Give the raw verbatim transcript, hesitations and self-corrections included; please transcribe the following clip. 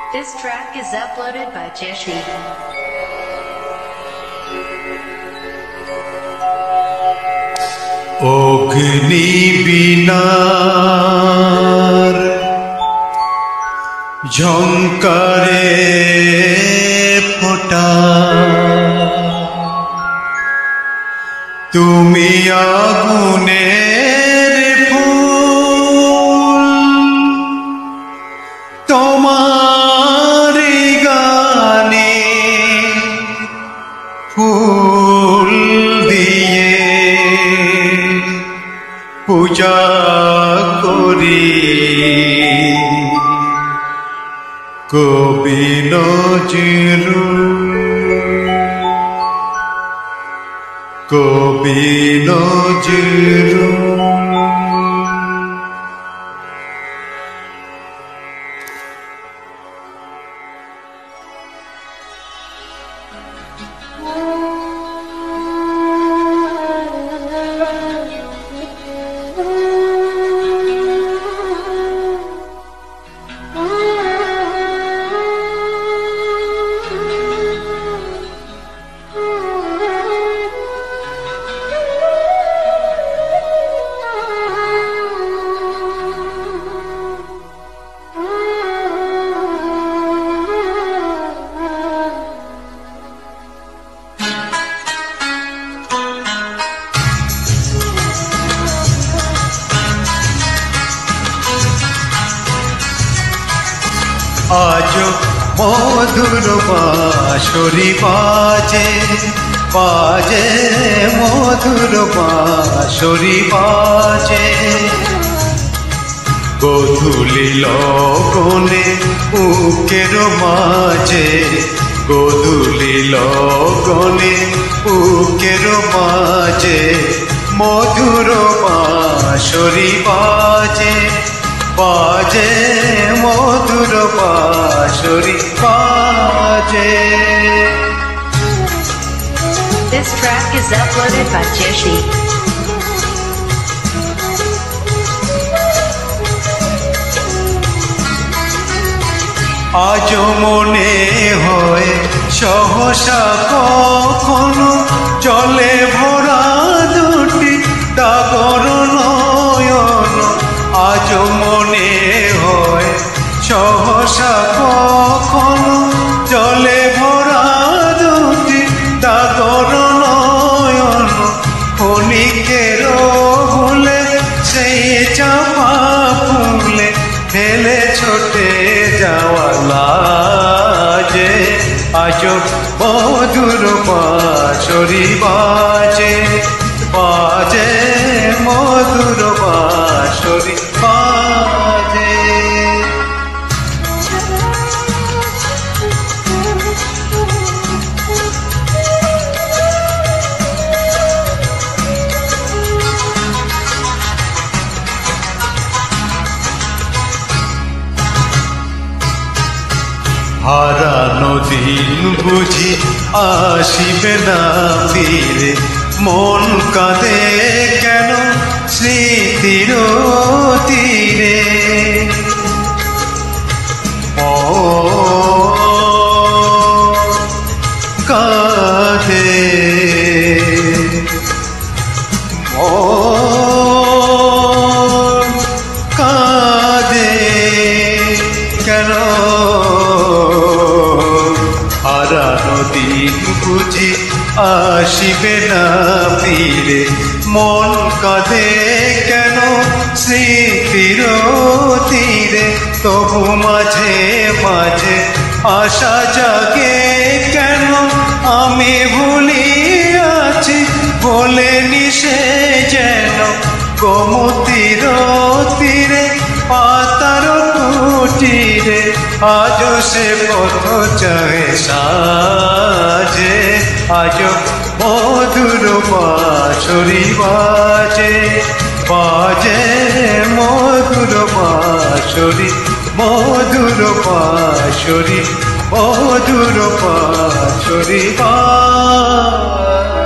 This track is uploaded by Jeshi. অগ্নি বীণার ঝংকারে ফোটা তুমি আগুনের ফুল তোমার গানে ফুল দিয়ে পূজা করি কবি নজরুল কবি নজরুল। আজ মধুর বাঁশরি বাজে বাজে মধুর বাঁশরি বাজে গোধূলি লগনে বুকের মাঝে গোধূলি লগনে বুকের মাঝে মধুর বাঁশরি বাজে বাজে মধুর বাঁশরি বাজে। This track is uploaded by Jeshi. আজ মনে হয় সহসা কখনো জলে ভরা দুটি ডাগর নয়ন আজ মনে হয় সহসা কখনো জলে ভরা দুটি ডাগর নয়ন ক্ষণিকের ভুলে সেই চাপা ফুলে ফেলে ছোটে যাওয়া লাজে আজ মধুর বাঁশরি বাজে বাজে মধুর বাঁশরি বাজে। হারানো দিন বুঝি আসিবে না ফিরে মন কাঁদে কেন স্মৃতির তীরে কাঁদে কাঁদে কেন হারানো দিন বুঝি আসিবে না ফিরে মন কাঁদে কেন স্মৃতির তীরে তবু মাঝে মাঝে আশা জাগে কেন আমি ভুলিয়াছি বলে নিশে যেন গোমতীর তীরে পাতার কুটিরে আজ সে পথ চাহে সাজে আজ মধুর বাঁশরি বাজে বাজে মধুর বাঁশরি মধুর বাঁশরি মধুর বাঁশরি বাজে।